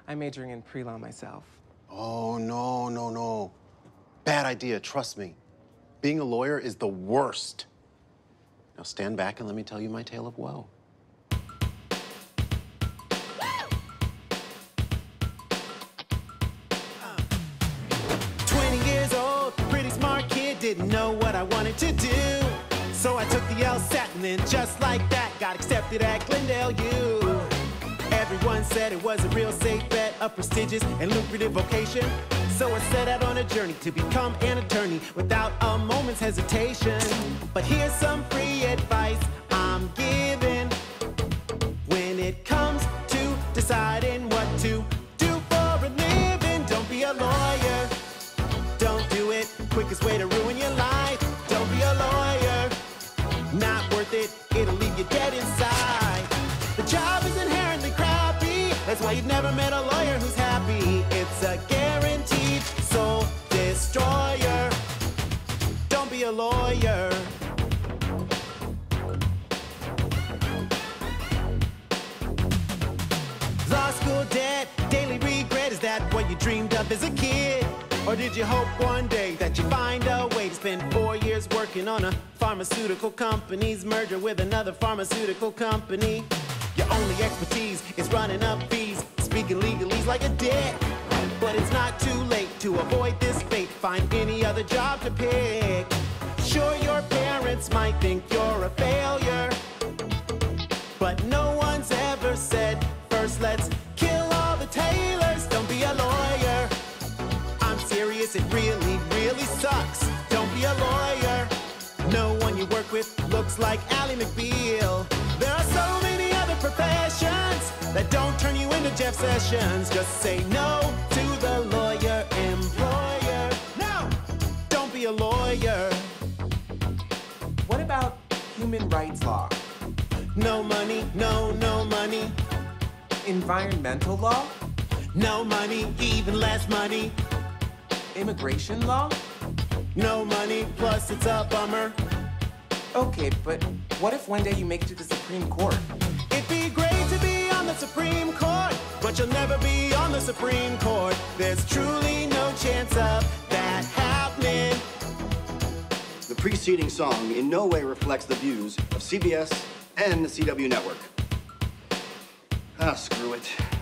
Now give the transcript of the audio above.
I'm majoring in pre-law myself. Oh, no, no, no. Bad idea, trust me. Being a lawyer is the worst. Now stand back and let me tell you my tale of woe. Pretty smart kid, didn't know what I wanted to do. So I took the LSAT and then just like that, got accepted at Glendale U. Everyone said it was a real safe bet, a prestigious and lucrative vocation. So I set out on a journey to become an attorney without a moment's hesitation. But here's some free advice I'm giving when it comes to deciding what to do for a living. Don't be a lawyer. Don't do it, quickest way to ruin your life. Don't be a lawyer, not worth it, it'll leave you dead inside. The job is inherently crappy, that's why you've never met a lawyer who's happy. It's a guaranteed soul destroyer. Don't be a lawyer. Law school debt, daily regret, is that what you dreamed of as a kid? Or did you hope one day that you'd find a way to spend 4 years working on a pharmaceutical company's merger with another pharmaceutical company? Your only expertise is running up fees, speaking legalese like a dick. But it's not too late to avoid this fate, find any other job to pick. Sure, your parents might think you're a failure, but no one's ever said, first let's kill all the tailors. Don't be a lawyer. I'm serious, it really, really sucks. Don't be a lawyer. No one you work with looks like Ally McBeal. There are so many other professions that don't turn you into Jeff Sessions. Just say no to the lawyer employer. No! Don't be a lawyer. What about human rights law? No money, no money. Environmental law? No money, even less money. Immigration law? No money, plus it's a bummer. Okay, but what if one day you make it to the Supreme Court? It'd be great to be on the Supreme Court, but you'll never be on the Supreme Court. There's truly no chance of that happening. The preceding song in no way reflects the views of CBS and the CW network. Ah, screw it.